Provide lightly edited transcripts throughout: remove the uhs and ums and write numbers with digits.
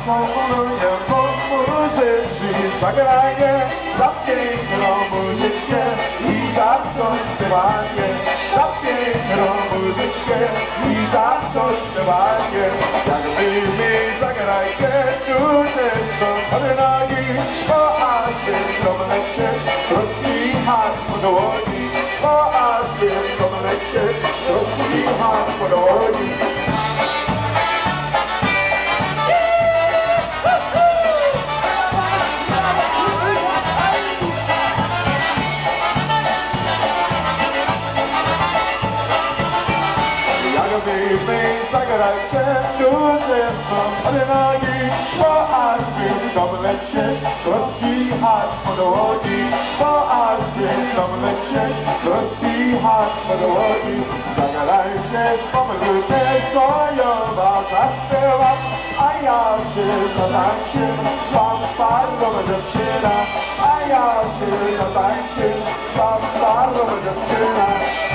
Polonia muzycznie zagranie, za piękną muzyczkę i za to śpiewanie, za piękną muzyczkę i za to śpiewanie. Jak wy zagrajcie, tu też są podnogi, bo aż będą lecieć, rozkichać po dłoni, bo aż będą lecieć, rozkichać po dłoni. Wy zagrajcie, ludzie są podnogi, bo aż będą lecieć, rozkichać po dłoni, bo aż będą lecieć, rozkichać po dłoni. Zagrajcie, spomnijcie, co ja was zaśpiewam, a ja się zatańczę, sam z parną dziewczyna, a ja się zatańczę, sam z parną dziewczyna.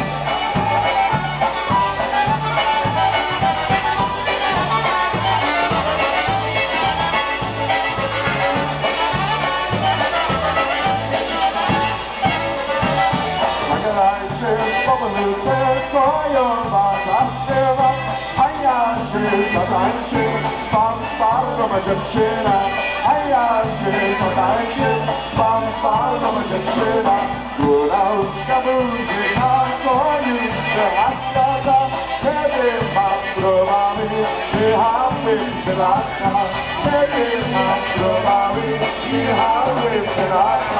Spomnijcie, co ja was zaśpiewam, a ja się zatańczę, sam z parną dziewczyna, a ja się zatańczę, sam z parną dziewczyna. Góralska muzyka, co już przeszkadza, kiedy mam browary, jechamy lata, kiedy mam browary, jechamy lata.